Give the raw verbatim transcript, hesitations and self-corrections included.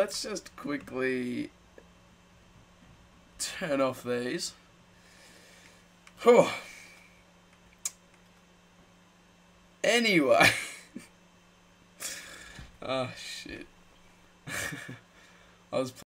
let's just quickly turn off these. Oh. Anyway. Oh, shit. I was